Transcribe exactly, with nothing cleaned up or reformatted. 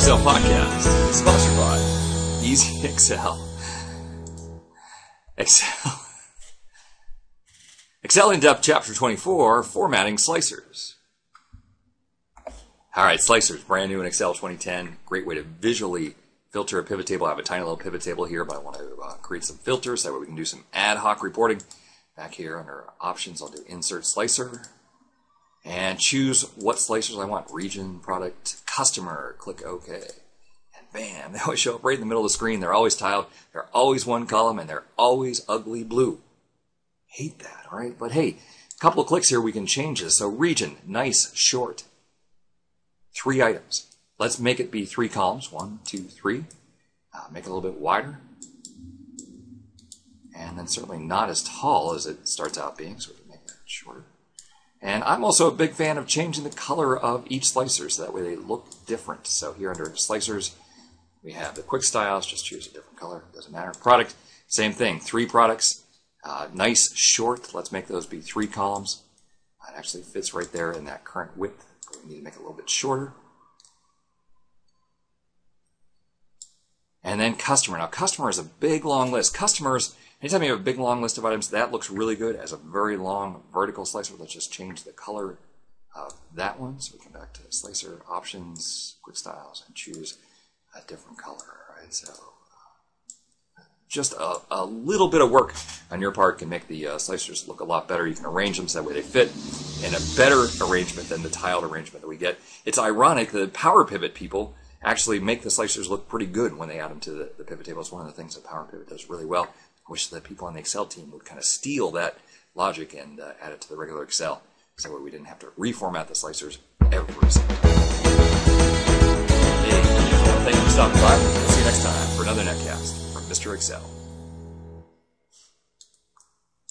Excel podcast, sponsored by Easy Excel. Excel. Excel in-depth chapter twenty-four, formatting slicers. All right, slicers, brand new in Excel twenty ten. Great way to visually filter a pivot table. I have a tiny little pivot table here, but I want to uh, create some filters. That way we can do some ad hoc reporting. Back here under options, I'll do insert slicer and choose what slicers I want. Region, product, customer. Click OK. And bam, they always show up right in the middle of the screen. They're always tiled. They're always one column, and they're always ugly blue. Hate that, all right? But hey, a couple of clicks here, we can change this. So region, nice, short. Three items. Let's make it be three columns. One, two, three. Uh, make it a little bit wider. And then certainly not as tall as it starts out being, so we can make that shorter. And I'm also a big fan of changing the color of each slicer, so that way they look different. So here under slicers, we have the quick styles. Just choose a different color. Doesn't matter. Product, same thing. Three products. Uh, nice, short. Let's make those be three columns. It actually fits right there in that current width. But we need to make it a little bit shorter. And then customer. Now, customer is a big, long list. Customers, anytime you have a big, long list of items, that looks really good as a very long vertical slicer. Let's just change the color of that one. So we come back to slicer, options, quick styles, and choose a different color. Right? So uh, just a, a little bit of work on your part can make the uh, slicers look a lot better. You can arrange them so that way they fit in a better arrangement than the tiled arrangement that we get. It's ironic that PowerPivot people actually make the slicers look pretty good when they add them to the, the pivot table. It's one of the things that PowerPivot does really well. I wish the people on the Excel team would kind of steal that logic and uh, add it to the regular Excel, so that way we didn't have to reformat the slicers every single time. Hey, thank you for stopping by. We'll see you next time for another netcast from Mister Excel.